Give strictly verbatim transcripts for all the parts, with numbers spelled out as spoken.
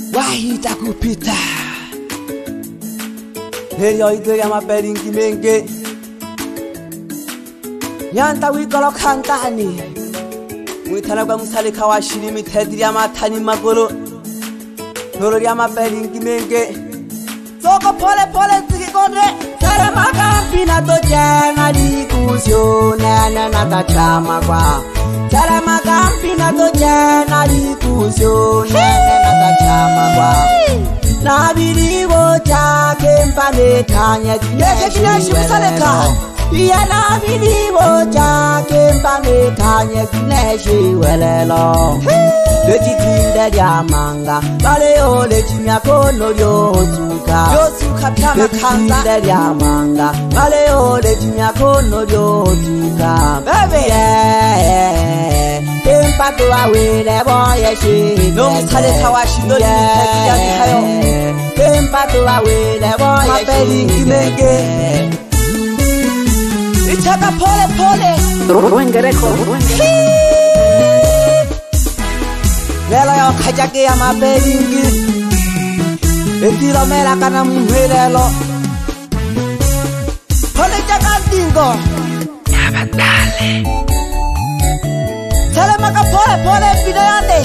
wahita kupita Helio ito ya mapelingi menge Nyanta wikolo kantani Mwitana kwa msalika wa shirimi tedri ya matani magolo Nolo ya mapelingi menge Soko pole pole tsikikode Sara makampi na tojena likusyo Nene na tachama kwa Sara makampi na tojena likusyo Nene na tachama kwa Nabiliwo chake mpane tanya Yeke kineshi msalika Iya nabiliwo chake mpane tanya kineshi welelo Lechi tinde ya manga Baleo lechi miakono yosuka Yosuka pama kanza Lechi tinde ya manga Baleo lechi miakono yosuka Bebe yeah Kempa tuwa wile boye shi Nomsale kawashi no yuteki ya kihayo Kempa tuwa wile boye shi Mapeli kimenge Ichaka pole pole Ruengereko Lelo yo kajake ya mapelingi Etiro mela kana muhelelo Pole chaka dingo Nabatale Tele maka pole pole pide yande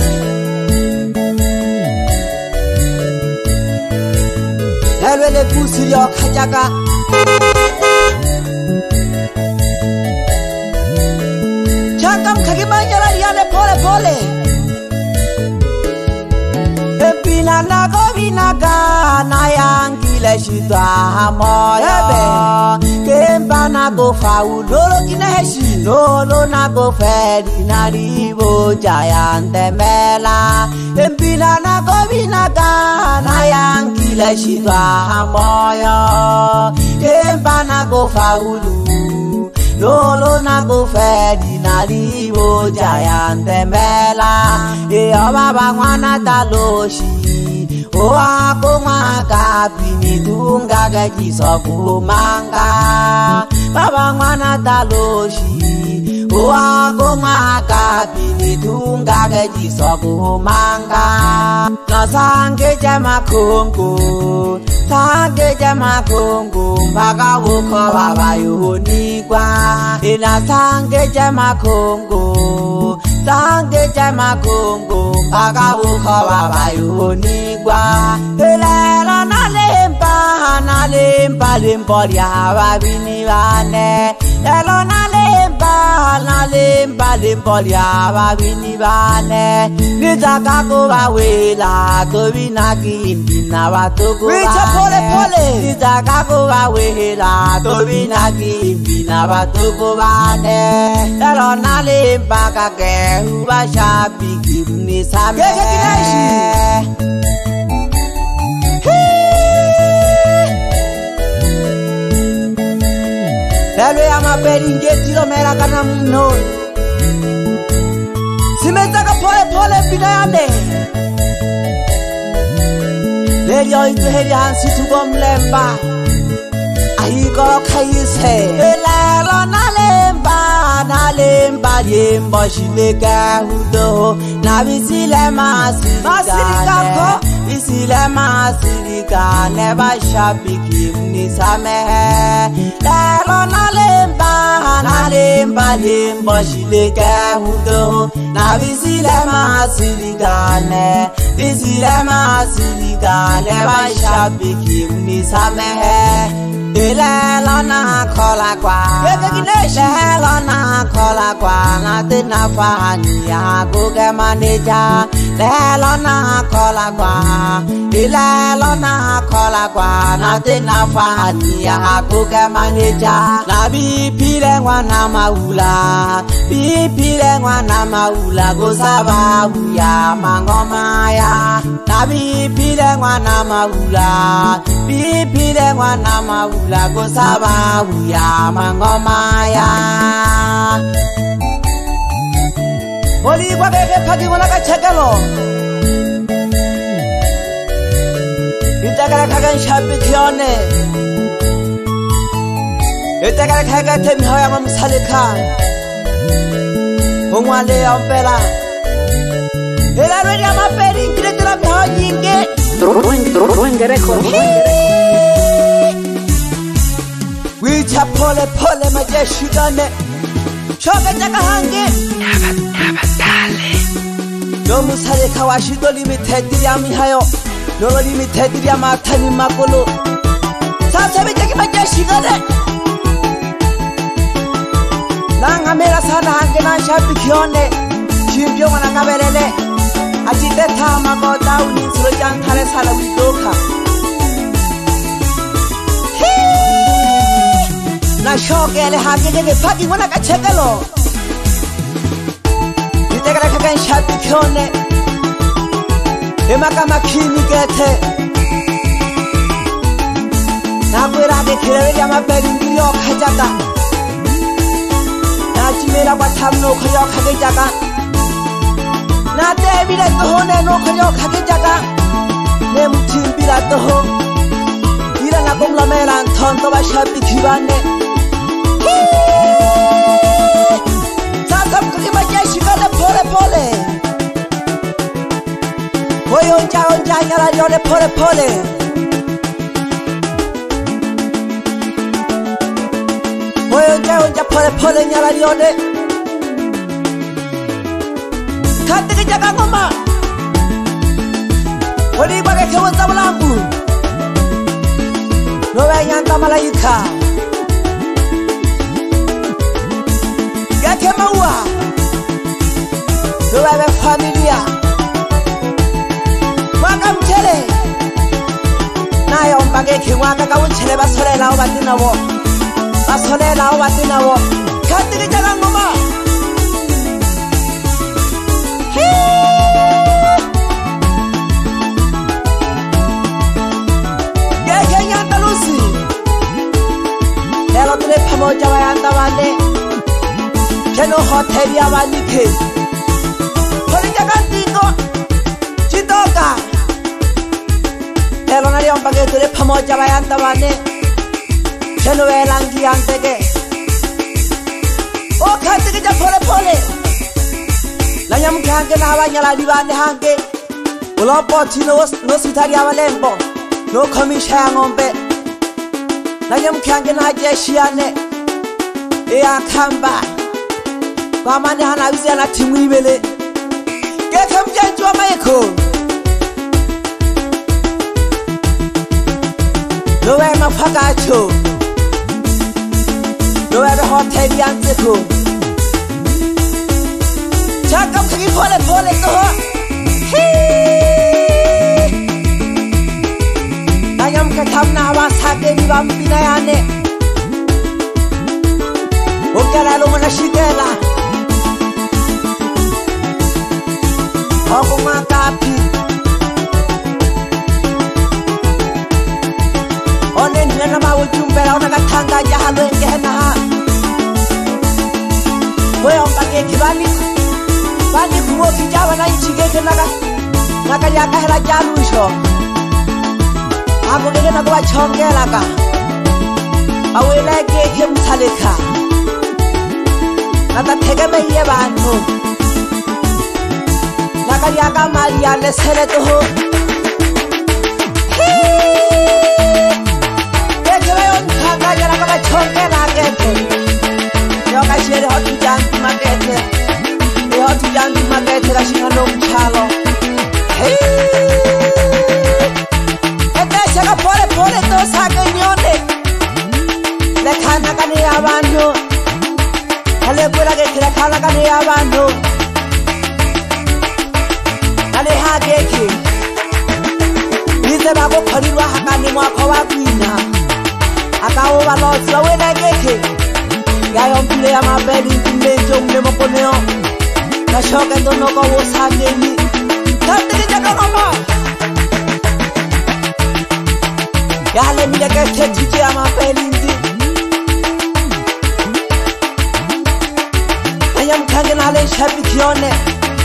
Lelo le pusi yo kajaka Chakam kagimanyala yane pole pole Epina na govina ga na yangile shitwa moyo Kemba na go faulolo kineshi Lolo na go fedi na ribo jayante mela Epina na govina ga na yangile shitwa moyo Kemba na go faulu Lolo na go fedi na ribo jayante mela Eo baba mwana taloshi O ako mwaka pini tunga gajiso kumanga Baba mwana taloshi O ako mwaka pini tunga gajiso kumanga Nasange jama kongo Sange jama kongo Mpaka wuko baba yuhunikwa Ina sange jama kongo Sange jama kongo Mpaka wuko baba yuhunikwa Elelo na lempa Na lempa lempo lya babini bane Lelo na lempa Na lempa lempo lya babini bane Nitaka kuwa wela Tobina kimbi na watuku bane Wicha pole pole Nitaka kuwa wela Tobina kimbi na watuku bane Lelo na lempa kake Huwa shabiki Nisame Yeke kineshi Lelo ya mapelingi Tiro mera kana mno Simetaka pole pole pida yande Lelio itu heri hansi tubo mlemba Ahikolo kaise Lelo na lemba Na lemba Yembo shileka hudo Na visile masirika Masirika ko Isile masirika Neba shabiki mnisame Lelo na lemba Na lemba Yembo shileka hudo Na visile masirika Ne Visile masirika Neba shabiki mnisame Lelo na kola kwa Lelo na kola kwa Na tina fahani ya kuge maneja Lelo na kola kwa Lelo na kola kwa Na tina fahani ya kuge maneja Na bipile wana maula Bipile wana maula Gosaba uya mangoma ya Na bipile wana maula Bipile wana maula Gosaba uya mangoma ya Moli kwa keke pagi wana kachakalo Itakara kagan shabi kione Itakara kagan temi hoya mamsalika Umwale ya mpela Ela rwenya maperi Kile tula miho nyinge Rwenge Record. Wicha pole pole majeshi gane shoga jaka hange Abadale. no musale kawashi do limited ya mihayo no limited ya matani makolo sasa bijaki majeshi gane nanga mera sana hange na shabi kione chimbyo wana kabelele ajite tama ko dauni silo jankale sala widoka na shogele hakeke paki wana kachekelo nitegera kakan shati kione emaka makini gete na kwera de kirele ya mabeli ngiro kajaka na chimera kwa tamno khoyo khagejaka na debile tohone no khoyo khagejaka ne mutimbira toho ira na komla mera thonto ba shati khibane sasa mkulima jeshi kale pole pole Oyo nja onja nyala yole pole pole Oyo nja onja pole pole nyala yole Kati jaga ngoma Oli bage kewoza bulangu Nowe nyanta malaika Yake maua Nowe familia Mwaka mchele Nayo mbage kiwaka ka unchele basolela o batina wo Basolela o batina wo Katiri jaga ngoma Yake nyanta lusi Lelo tule pamoja wa yanda wale Keno hotel ya walike Holi jaga ndiko Chitoka Elo nari ompage tule pamoja bayanta bane Keno welangi yantege O katike ja pole pole Nanyam kange na hawa nyala dibane hange Ulopo chino no sitari ya walembo No komisha ya ngombe Nanyam kange na jeshi yane Ea kamba Kwa mani hana wizi ya na timu ibele Keke mjenji wa maiko Nowe mafagacho Nowe be hotel yanzeko Chaka mkaki pole pole toho Nanya mkakamna hawa sake ni bambina yane Ukela lumana shigela Oku makapi One nina mawu jumbela Ona katanga jahalo engehena ha Weo mpake kibani Bani kumo kijawa na nchigeke naga Naka yaka hela jalusho Hapo kege na kuwa chongela ka Awele keke msaleka Nata tegeme ye bantu Nakaliaka Maria lesele toho Ekewe ontanga jana kama chonge na kete Yoka shere hotu jantu makete E hotu jantu makete kashina no mchalo Ete shaka pole pole to sake nyone Lekana kani ya bantu Hale kwela kekira kala kani ya bantu Ale hageke Nize bako kholirwa hakane mwakho wa kwina Akawo balotsi ba wena geke Ya yompile ya mabeli ntimenjo mne mokoneo Na shoke ndonoko wo sageni Katike jaga ngoma Ya hale mile geke tiki ya mabeli ndi Anya mkange na hale shabi kione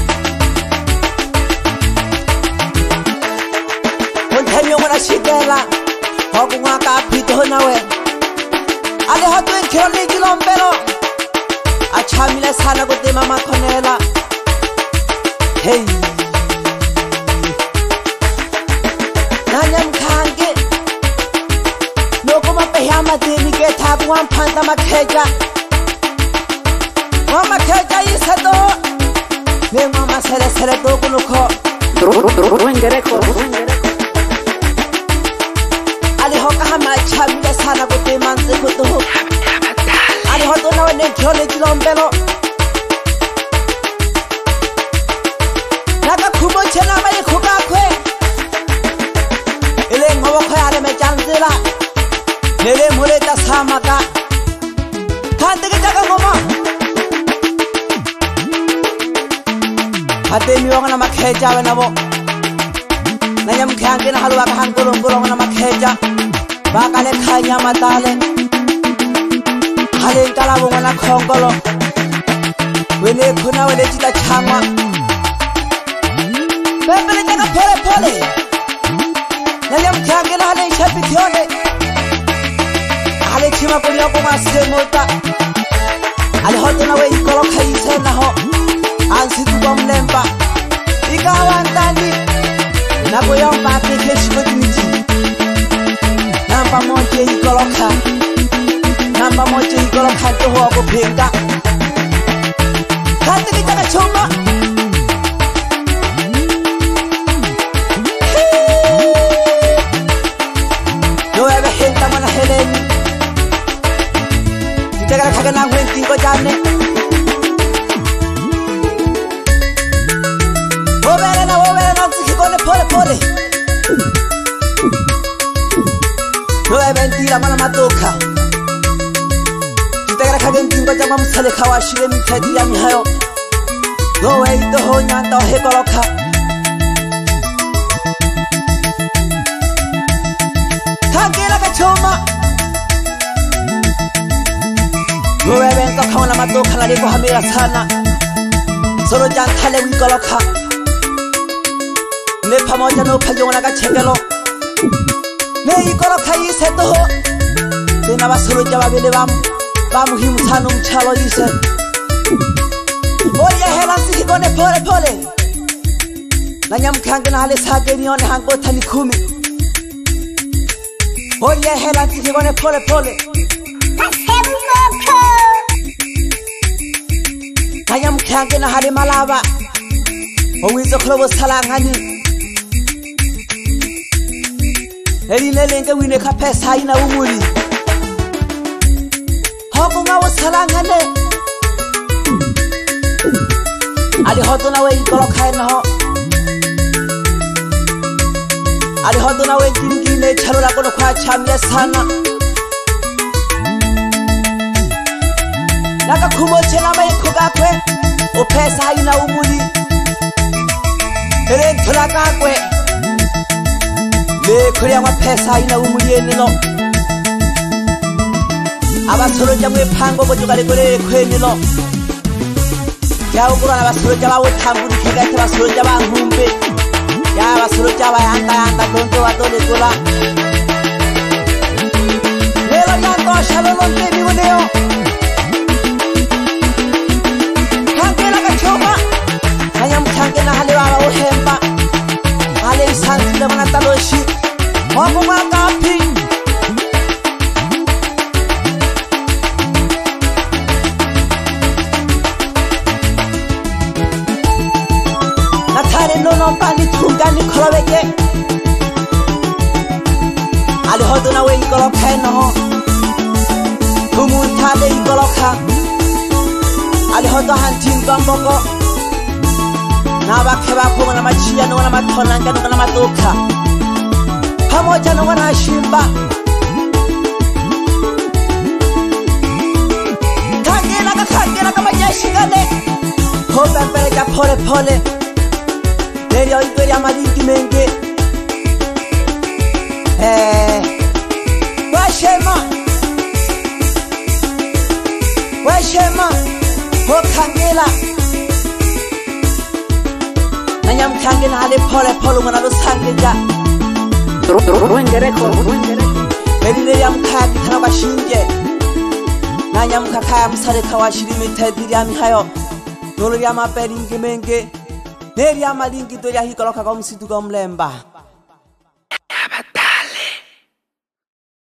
Ontenyo mwana shigela Hoku mwaka apito nawe Ale hotu enkironi jilombelo Achamile sana kote mama konela Hey nanyamkhange loko mapeha madini ke thaku amphanda makheja mama kheja isato le mama sere sere to kulukho Wengereko ali hoka hama chabile sana kote manze koto ali hoto na wene kyole jilombelo naka kubo chena mai khoka khwe ele ngobo khwe ale me chanzela nele mole ta samaka khande ke jaga ngoma ate miwa na makheja wena bo nanyam khange na halwa khan golong golong na makheja ba kale khanya matale hale kala bo na khongolo wele khuna wele jita changwa bebele jaga phole phole nanyam khange na hale shapi thione hale chima koriya ko ma se mota ale hoto na we ikolo khaise na ho ansi tu bomlemba ikawandani nako yomba ke shibodimiti namba moje ikoloka namba moje ikoloka to ho ko phenga khate ke taka choma no ebe henta mana heleni ditaka khaka na ngwenti ko jane pole pole no eventira mana matoka kitagara kagentingo jama musale khawashire mithadi ya mihayo no way to ho nyanda he koloka kagela ka choma no evento khona matoka la liko hamira sana solo janthale wi koloka le pamoja no phajona ka chekelo le ikolo khayise to tena basolo ja babele bam ba muhimthano mchalo ise oya hela sikone pole pole nanyamkhange na hale sake nione hango thani khumi oya hela sikone pole pole nanyamkhange na hale malaba owizo khlobo salangani Eri lelenge wine ka pesa ina umuli Hoko nga wasalangane Ali hoto na we ikolo khaina ho Ali hoto na we jingine chalo la kono kwa chamle sana Naka kumo chela mai khoga kwe o pesa ina umuli Ere thola ka kwe le khoya wa pesa ina umuliyeni lo abasolo jamwe phango bojukale kole khweni lo yawo kurana basolo jaba uthambuli kheka ke basolo jaba humbe ya basolo jaba yanda yanda donto wa dole kula lelo yando shalo lo ntebi woneo kangela ka choma ayam kangela hale wa uhemba hale isanti le mana taloshi Homo magapi Natare no no pani tungani kholobeke Ali hodo na we ikolo kheno ho Kumunta le ikolo kha Ali hodo hantin gamboko Na bakhe bakho na machiya no na mathona ngano na matoka Pamoja na wana shimba Kagela ka kagela ka majashigane Hoba pele ka pole pole Lelio ikoria malingi menge Eh Washema Washema Ho kagela Nanyam kagela hale pole pole mwana lo sangeja Wengereko Elile ya mkaki tana bashinje Nanya mkaka ya msare kawashiri mitediri ya mihayo Nolo ya maperingi menge Neri ya malingi do ya hikoloka kwa msitu kwa mlemba